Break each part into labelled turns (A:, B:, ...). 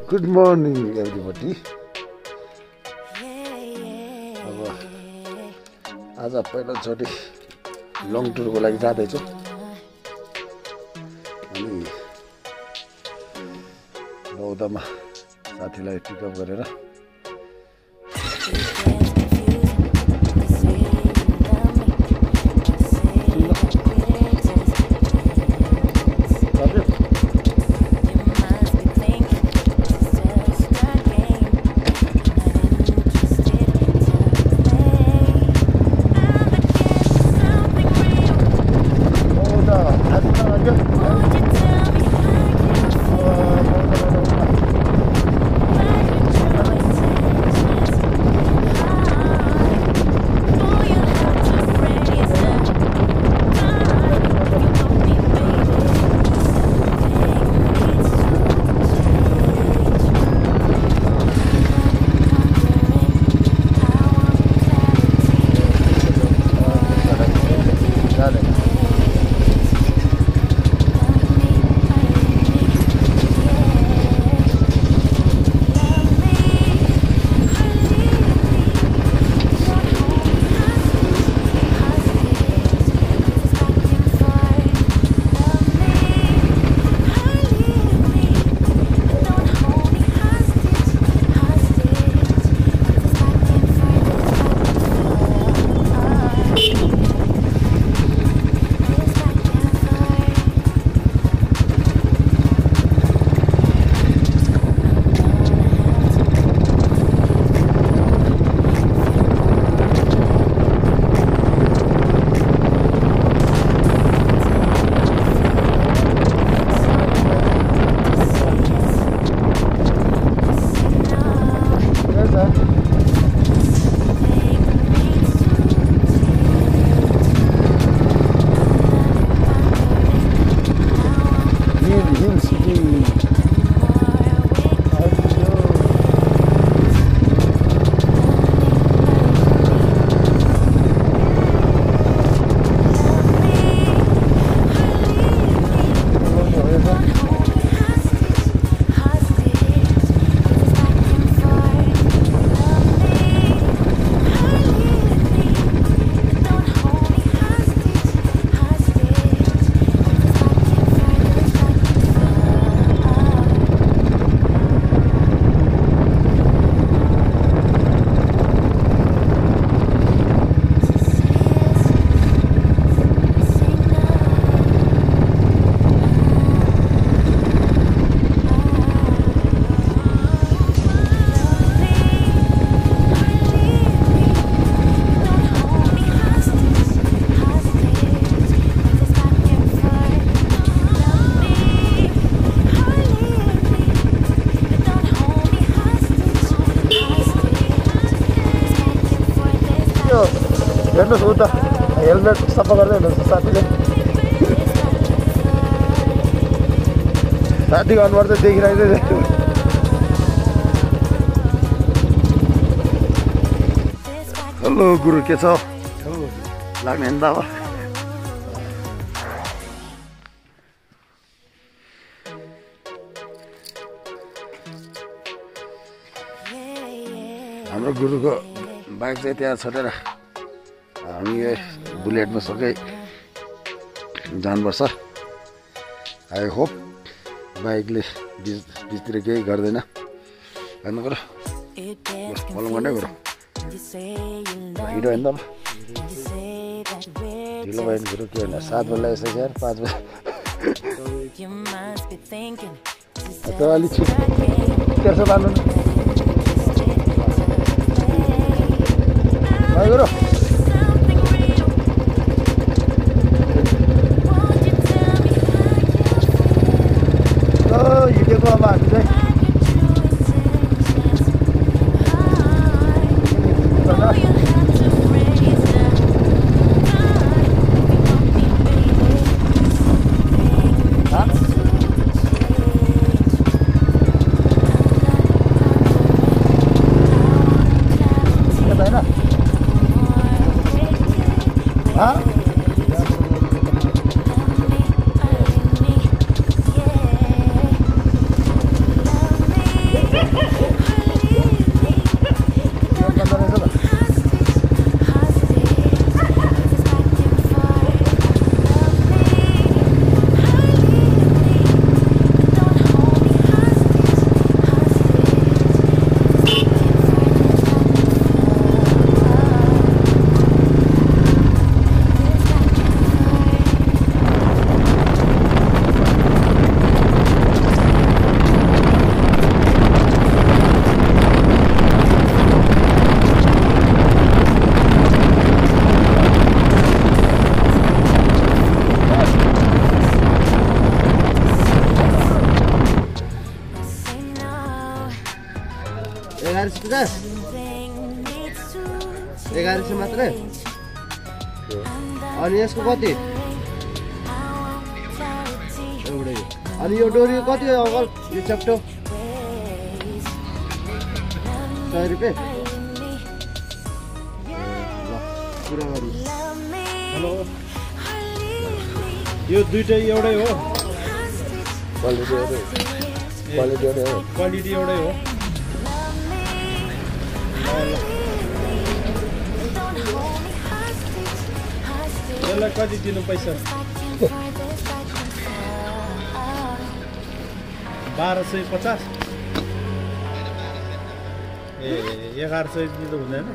A: Good morning, everybody. अब आज पहिलोचोटि लङ टुरको लागि जाँदैछु अनि रौदामा साथीलाई पिकअप गरेर हेर्नुहोस् उता हेलमेट सफा गर्दै हेर्नुहोस् साथीले साथीको अनुहार चाहिँ देखिरहेको छ। हेलो गुरु के छ लाग्ने नि त अब हाम्रो गुरुको बाइक चाहिँ त्यहाँ छोडेर हामी बुलेटमा सबै जानुपर्छ। आई होप बाइकले बिचतिर केही गर्दैन हेर्नु पऱ्यो फलो गर्नै कुरो हिँडो होइन त ढिलो भयो भने कुरो के होइन 7 बजी यसो यार 5 बजी त अलिक छिटो तेर्सो बाल्नु भाइ गुरु हिँडेको अब हामी चाहिँ
B: $1100 मात्रै अनि यसको कति एउटै अनि यो डोरी कति हो अङ्कल यो चेप्टो ₹100 ल पुरा गरौँ
C: हेलो यो दुईटै एउटै हो क्वालिटी एउटै हो यसलाई कति दिनु पैसा 1250 ए 1100 दिँदा हुँदैन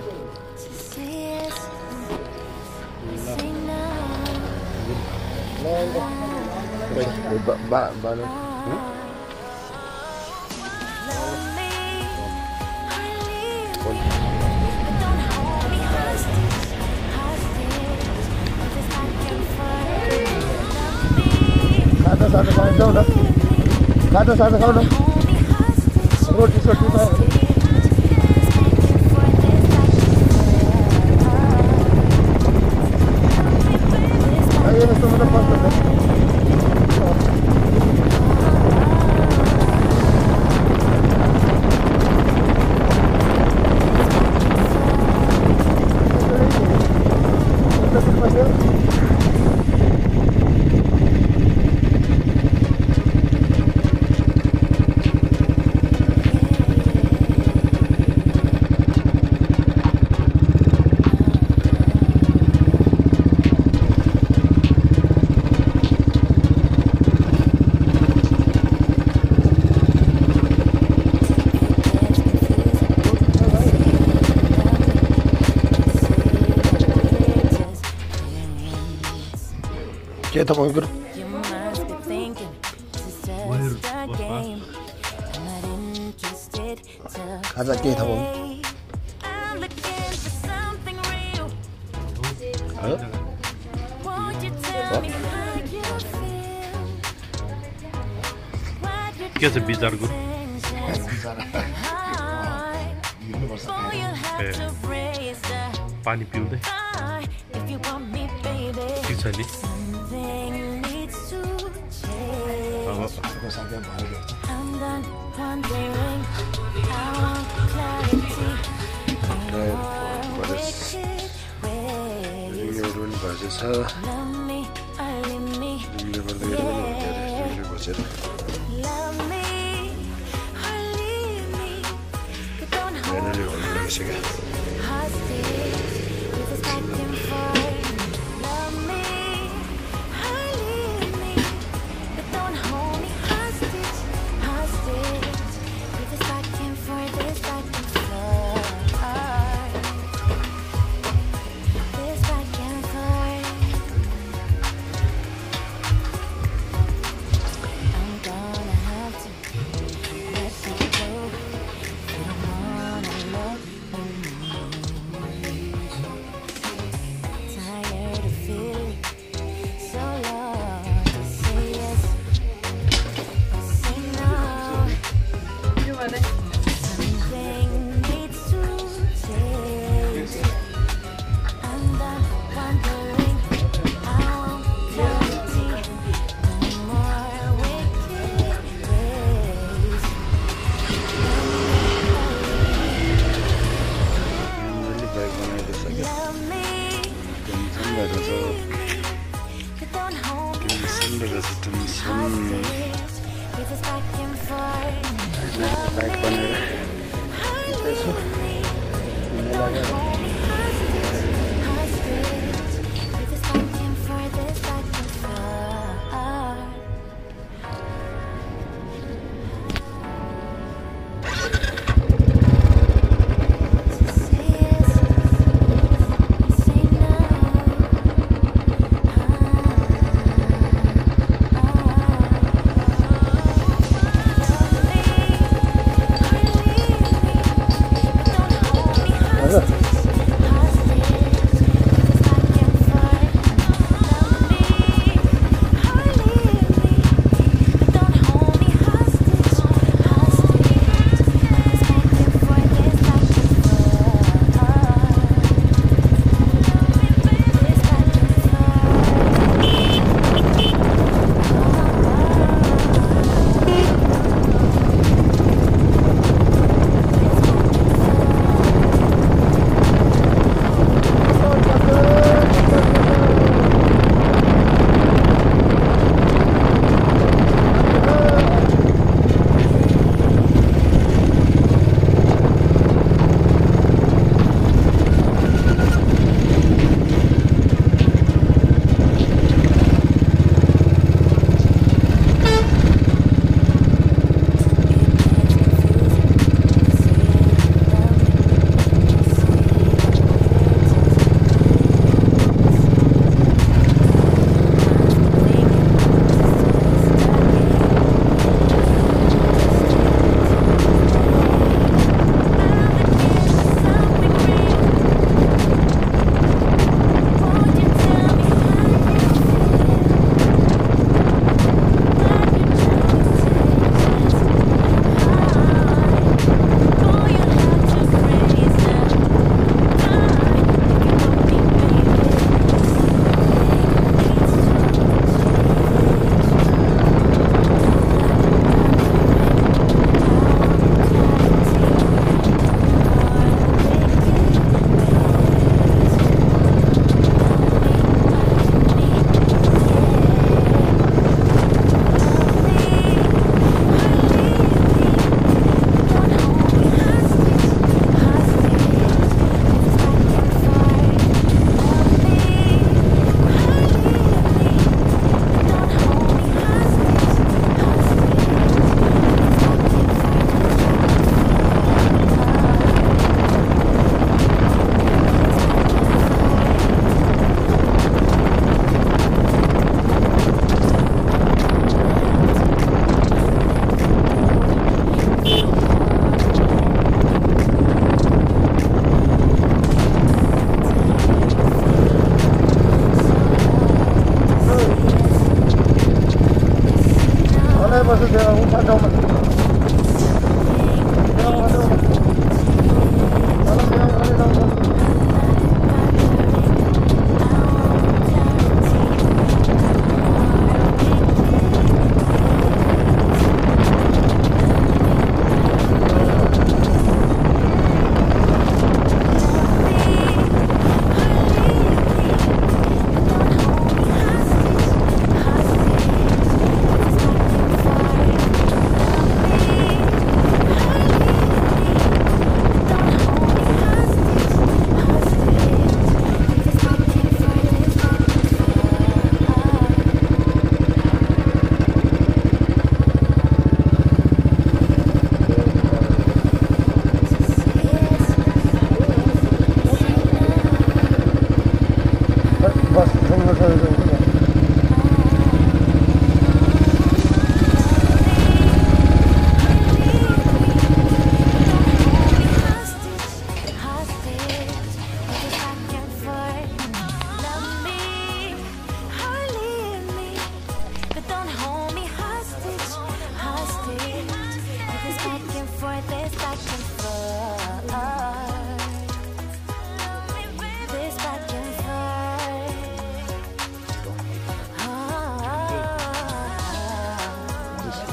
B: खाना सादा खाऊ न रोटी सोटी के तपाईको खाजा के थाहा
C: के छ विचार गुरु पानी पिउँदै पिछाडि
A: बाइक बनाएर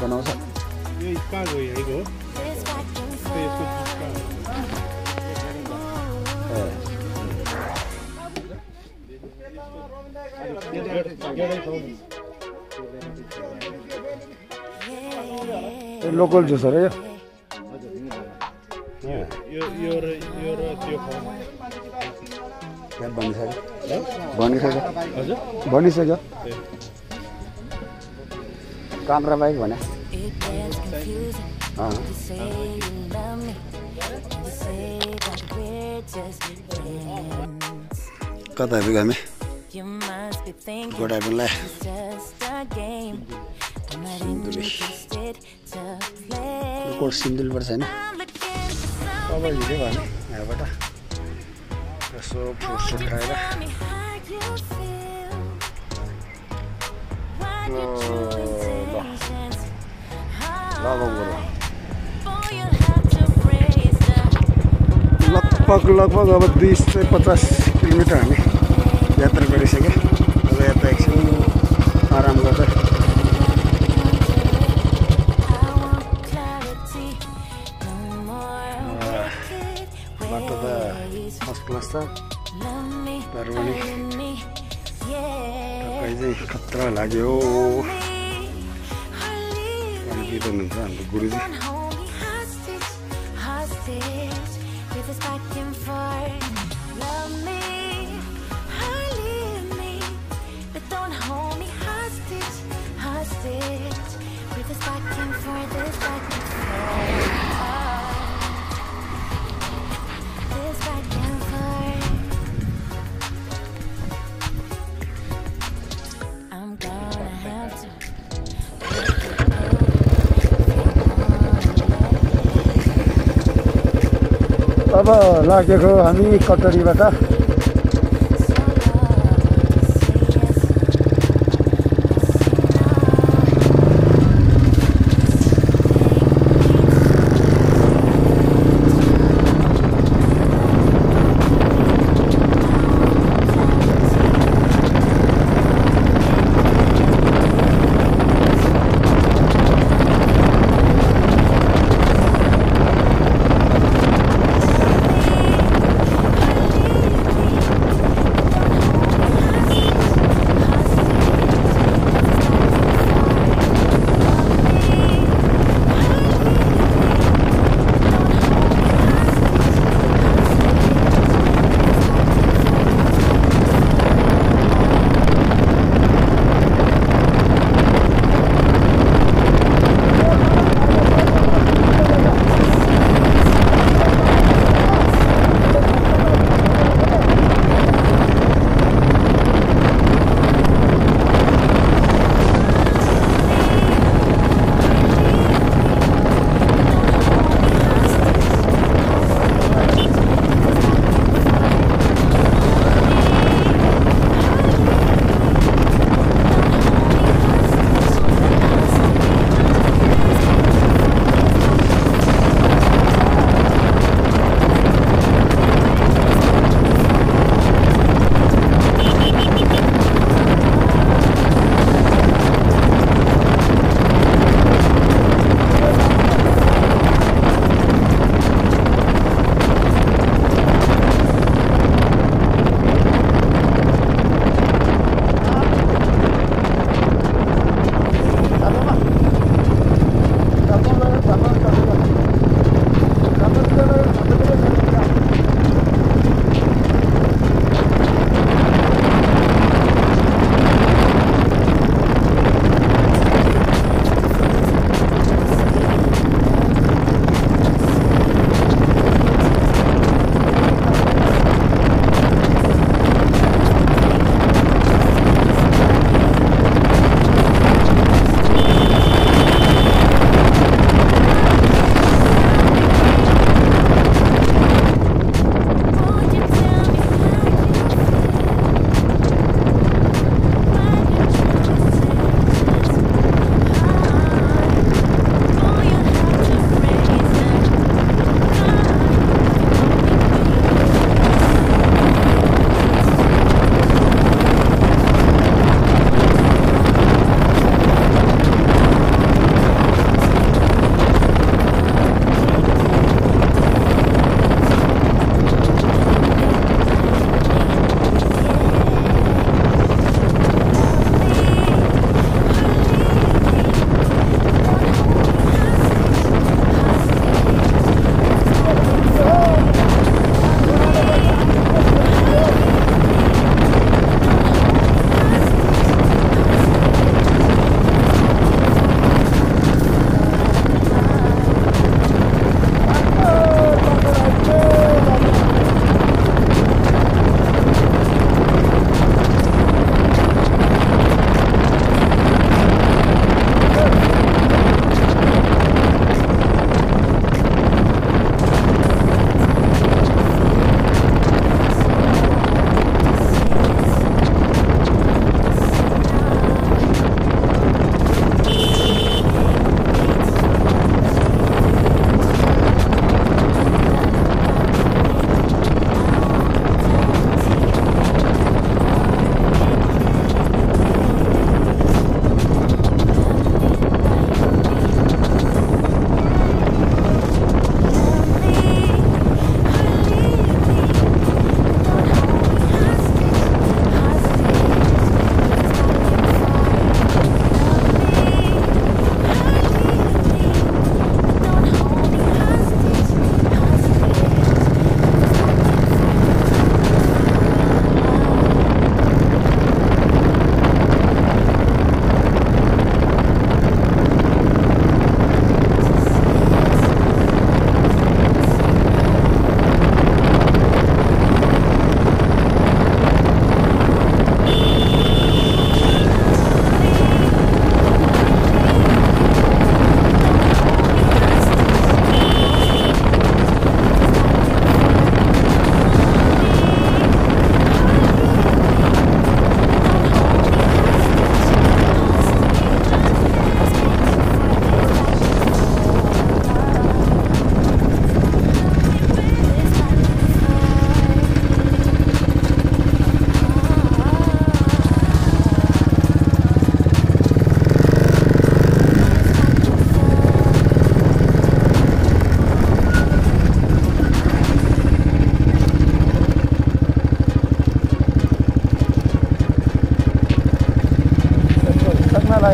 A: बनाउँछ
C: यो कहाँ गयो यहीँको हो खै यसको जुस कहाँ
A: लोकल जुस हो र
C: यो र त्यो खाउँ
A: यहाँ बनिसक्यो
C: हजुर
A: बनिसक्यो काँक्रा बाइक भने कता हेरेको हामी गोडाइपुरलाई कोट सिन्धुलीबाट छैन अब हिँड्यो भने यहाँबाट यसो फ्रुटसुट खाएर लगभग अब 250 किलोमिटर हामी यात्रा गरिसक्यो अब यता एकछिन आराम गर्दै बाटो त फर्स्ट क्लास छ तर पनि तपाईँ चाहिँ खतरा लाग्यो पानी पिउनुहुन्छ हाम्रो गुरुजी अब लागेको हामी कटरीबाट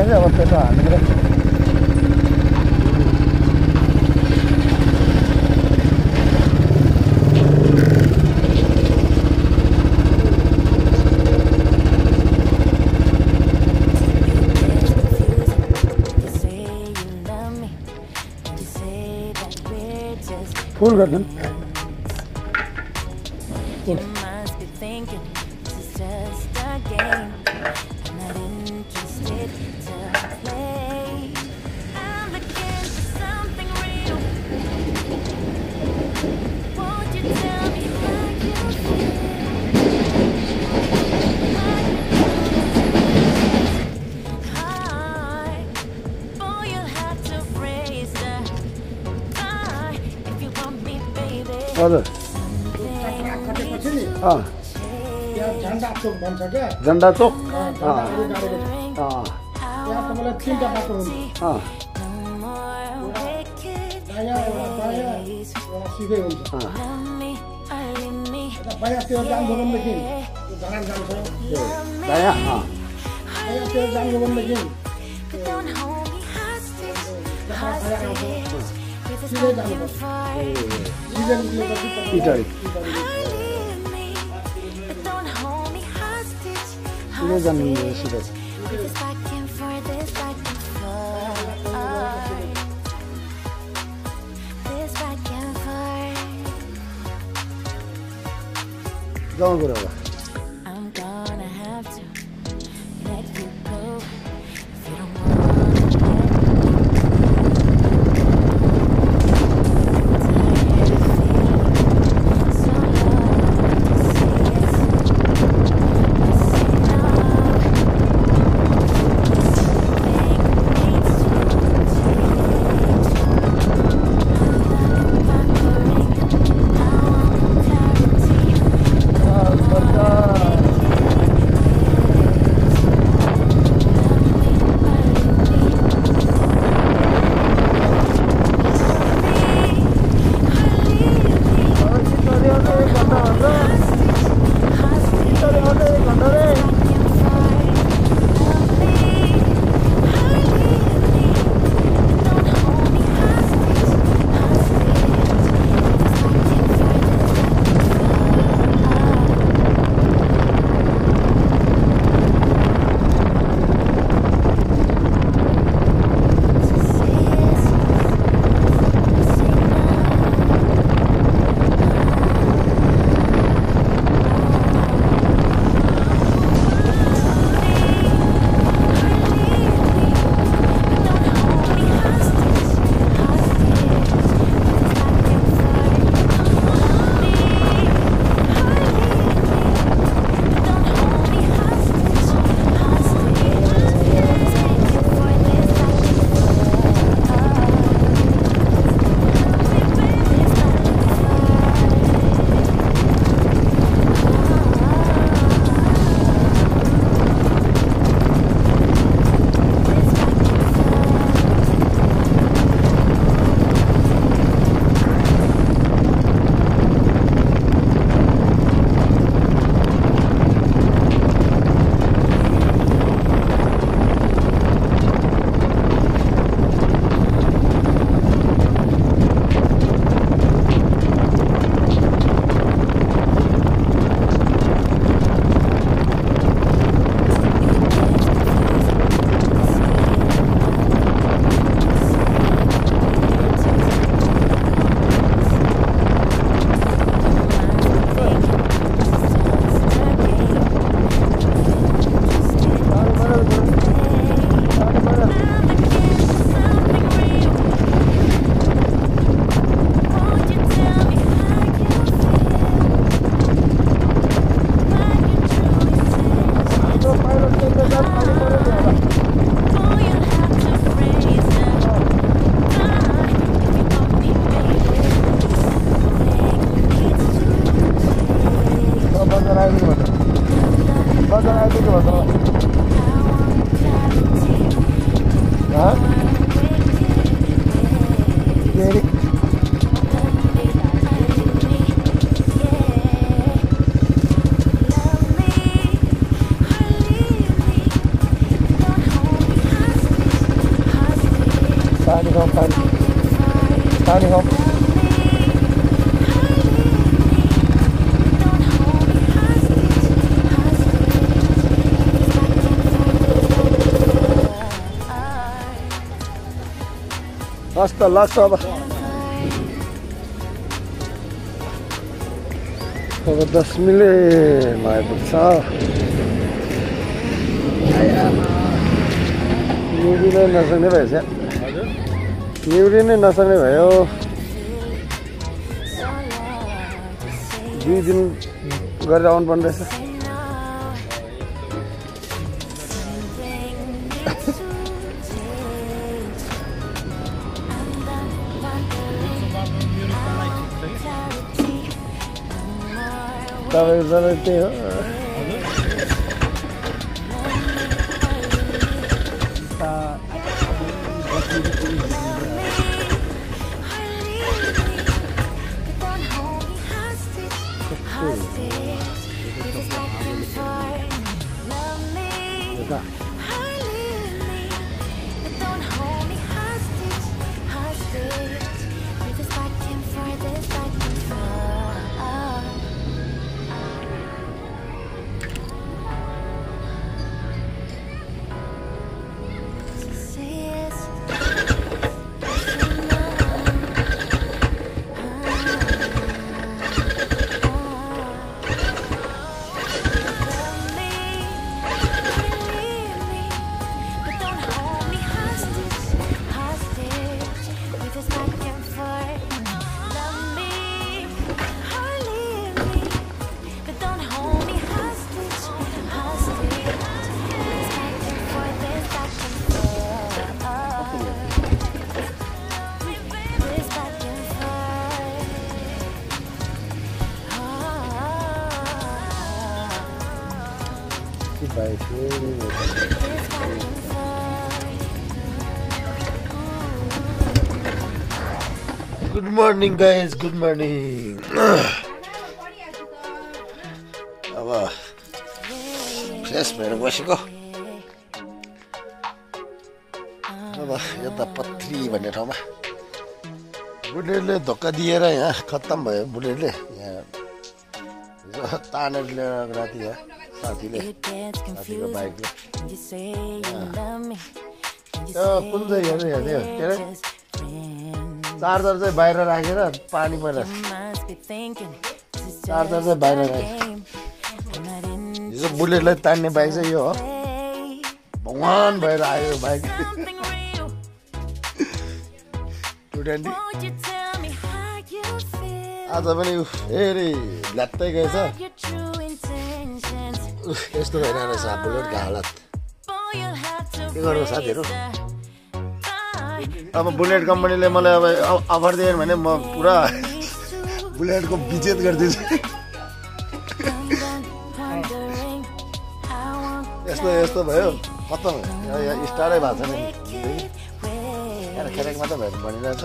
A: क्या अब पैसा हालेर फुल गर्दैन हजुर
B: झन्डा चोक भन्छ क्या
A: झन्डा चोक
B: त्यहाँ तपाईँलाई तिनवटा बाटो हुन्छ दायाँ एउटा बायाँ एउटा सिधै हुन्छ बायाँतिर जानुभयो भनेदेखि धरान जान्छ
A: दायाँ
B: बायाँतिर जानुभयो भनेदेखि सिधै जानुपर्छ
A: इटाली सिधै जानु सिधै जाउँ गएर होला पानी खाऊ कस्तो लाग्छ अब 10 मिनट आइपुग्छ निउरी नै नसक्ने भएछ निउरी नै नसक्ने भयो 2 दिन गरेर आउनु पर्ने रहेछ तपाईको जरुरत त्यही हो Good morning guys, good morning. अब फ्रेस भएर बसेको अब यता पत्री भन्ने ठाउँमा बुलेटले धोका दिएर यहाँ खत्तम भयो बुलेटले यहाँ तानेर ल्याएर राति यहाँ साथीको बाइकले कुन चाहिँ हेर्नु हेर्ने के अरे चार्जर चाहिँ बाहिर राखेर पानी परिरहेछ चार्जर चाहिँ बाहिर राखेर हिजो बुलेटलाई तान्ने बाइक चाहिँ यो हो भगवान भएर आयो यो बाइक 220 आज पनि फेरि ल्यात्तै गएछ यस्तो भइरहेको रहेछ बुलेटको हालत के गर्नु साथीहरू अब बुलेट कम्पनीले मलाई अब अफर दिएन भने म पुरा बुलेटको विजेत गरिदिन्छु यस्तो भयो खत्तम स्टार्टै भएको छैन खेरेक मात्रै भएर भनिरहेछ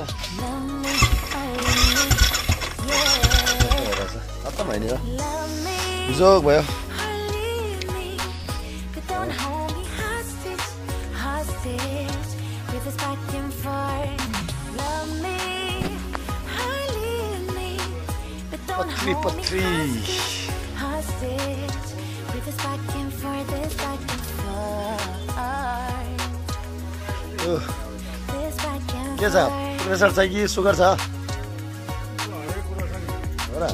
A: खत्तम भयो नि जोक भयो पत्री के छ प्रेसर छ कि सुगर छ हो र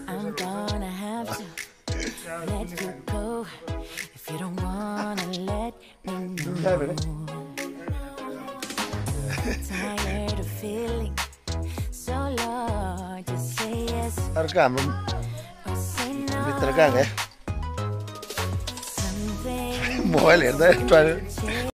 A: अर्को हाम्रो भित्र कहाँ गयो मोबाइल हेर्दा